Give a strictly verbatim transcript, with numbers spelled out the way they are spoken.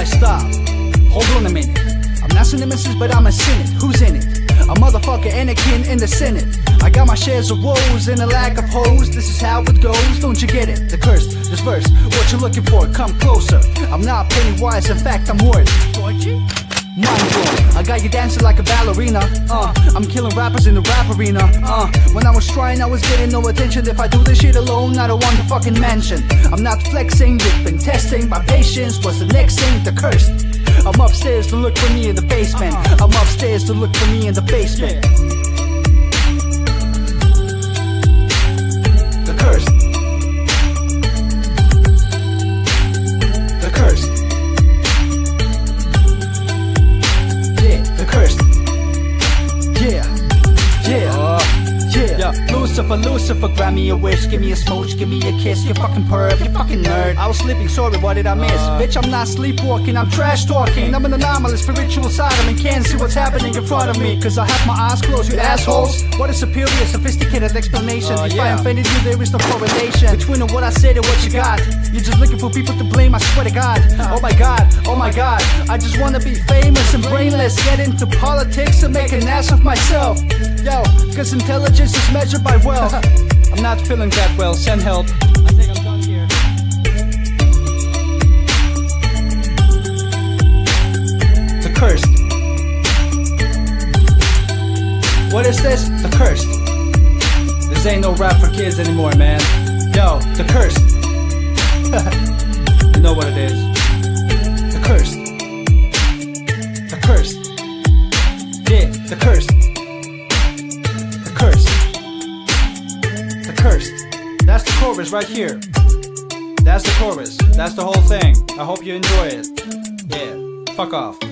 Alright, stop. Hold on a minute. I'm not a nemesis, but I'm a cynic. Who's in it? A motherfucker Anakin in the Senate. I got my shares of woes and a lack of hoes. This is how it goes, don't you get it? The curse, this verse, what you looking for? Come closer. I'm not Pennywise, in fact I'm worse. Mind blown, I got you dancing like a ballerina. Uh, I'm killing rappers in the rap arena. Uh, when I was trying, I was getting no attention. If I do this shit alone, I don't want to fucking mention. I'm not flexing, you've been testing my patience. What's the next thing? The curse. I'm upstairs to look for me in the basement. I'm upstairs to look for me in the basement. The curse. The curse. Yeah, the curse. Yeah, yeah, uh, yeah. Yeah. Lucifer, Lucifer, grant me a wish, give me a smooch, give me a kiss. You fucking perv, you fucking nerd. I was sleeping, sorry, what did I miss? Uh, Bitch, I'm not sleepwalking, I'm trash talking. I'm an anomalous spiritual side of me, can't see what's happening in front of me. Cause I have my eyes closed, you assholes. What a superior, sophisticated explanation. Uh, if yeah. I offended you, there is no correlation between what I said and what you got. You're just looking for people to blame, I swear to God. Oh my God, oh my God, I just wanna be famous and brainless. Get into politics and make an ass of myself. Yo, cause intelligence is measured by wealth. I'm not feeling that well, send help. I think I'm done here. The cursed. What is this? The cursed. This ain't no rap for kids anymore, man. Yo, the cursed. You know what it is. The cursed. The cursed. Yeah, the cursed. The cursed. The cursed. That's the chorus right here. That's the chorus. That's the whole thing. I hope you enjoy it. Yeah, fuck off.